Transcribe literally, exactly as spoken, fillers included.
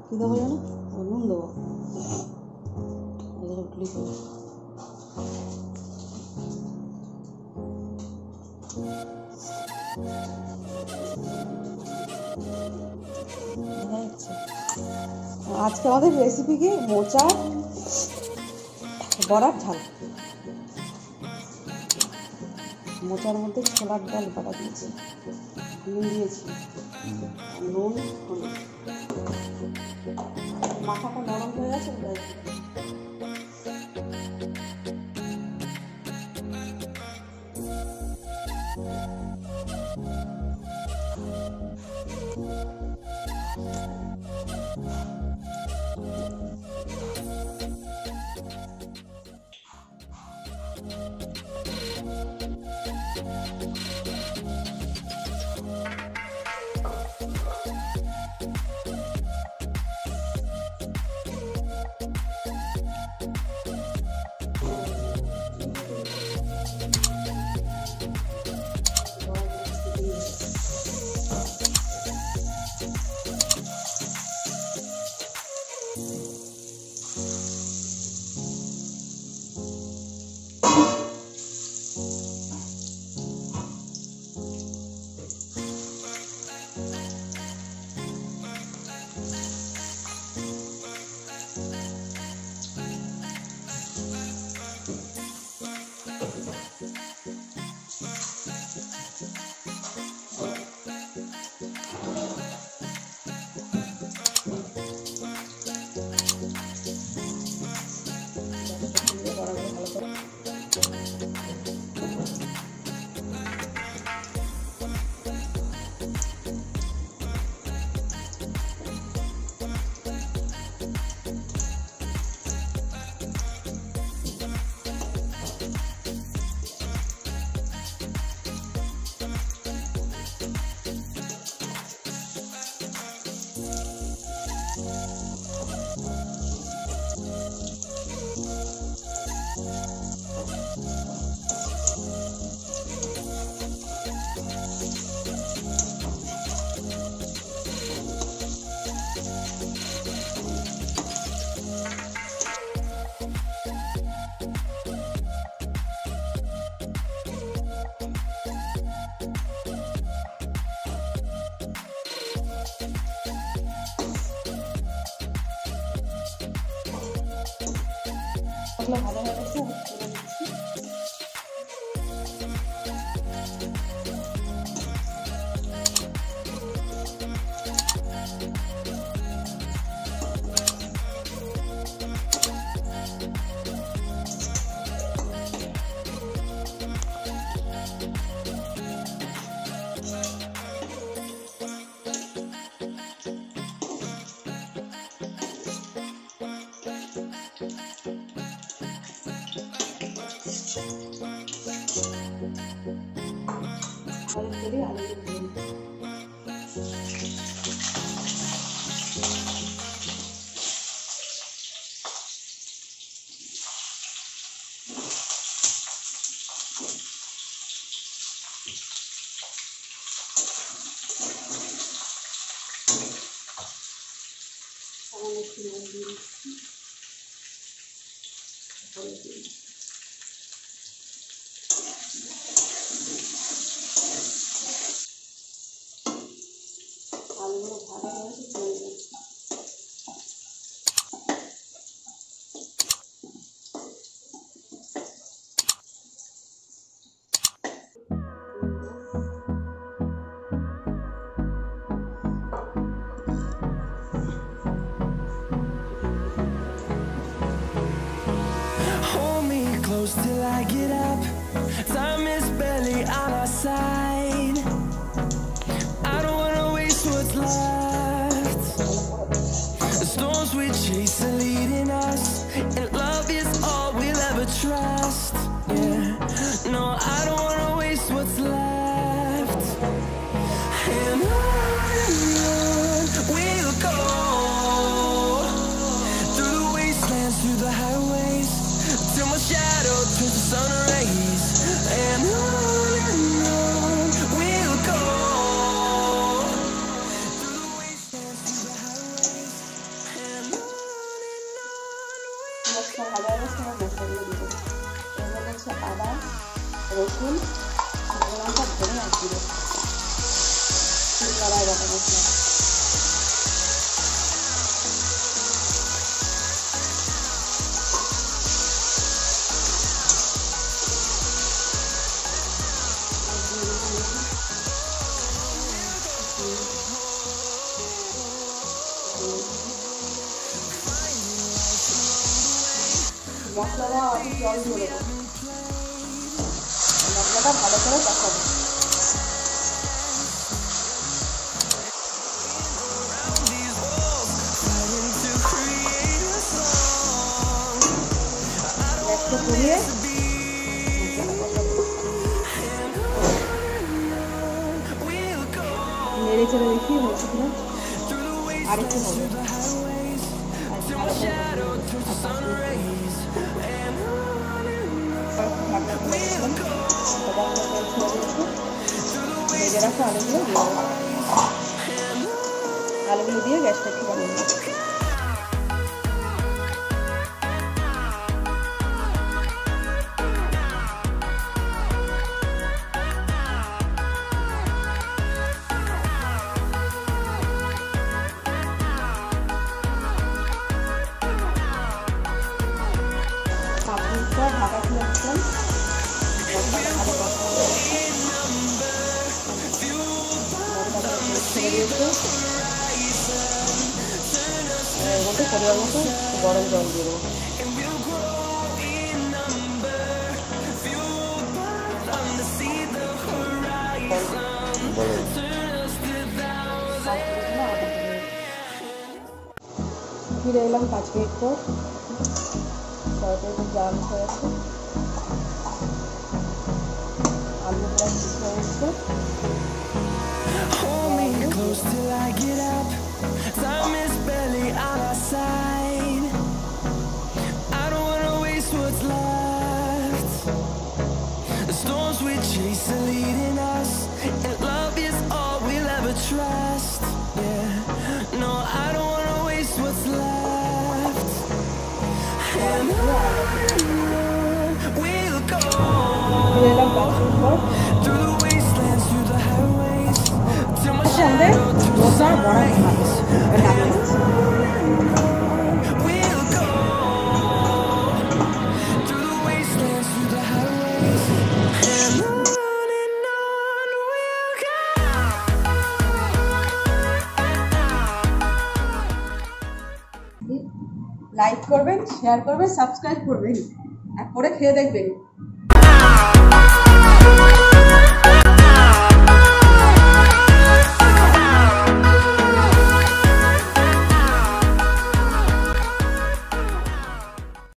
কী দেবো জানো? নুন দেবো। রুটি করে আজকে আমাদের রেসিপি কি মোচা বড়ার ঝাল। মোচার মধ্যে ছোলার ডাল বাটা দিয়েছি, নুন দিয়েছি, নুন মাথাটা নরম হয়ে গেছে। ভালো হয়ে গেছে। Jadi ada till I get up, time is barely on our side. I don't wanna waste what's left. The storms we chase are leading us, and love is all we'll ever trust. Yeah, no, I don't wanna waste what's left. And on and on we'll go, through the wastelands, through the highways, till my shadow turns to sun rays. And on and on we'll go, through the রসুন, শুকনো লঙ্কা, ধনে আর জিরে, কড়াই বাটা মশলা। মশলাটা অনেক জল দিয়ে দেবো, মশলাটা ভালো করে কষাবো। গ্যাসটা কমিয়ে নেড়ে চেড়ে দেখি হয়েছে কিনা, আরেকটু হবে। ভেজে রাখা আলুগুলো দিয়ে দেবো, আলুগুলো দিয়ে গ্যাসটা একটু বানিয়ে নেবো। পাঁচ মিনিট পর ঢাকা খুলে দিচ্ছেন, ছেড়ে দিয়েছে। এর মধ্যে পরিবার মতো গরম জল দিয়ে দেবো। ফিরে এলাম পাঁচ মিনিট পর, তরকারিটা জাল হয়ে আছে, আলু প্রায় ঠিক হয়ে গেছে। Hold me close till I get up. Time is barely on our side. I don't wanna waste what's left. The storms we chase are leading us, and love is all we'll ever trust. Yeah, no, I don't wanna waste what's left. And on we'll go through the wastelands, through the highways, till my shadow goes on rise. We'll go through the wastelands, through the highways, and on and on we'll go. Like করবেন, share করবেন, subscribe করবেন, আর করে খেয়ে দেখবেন।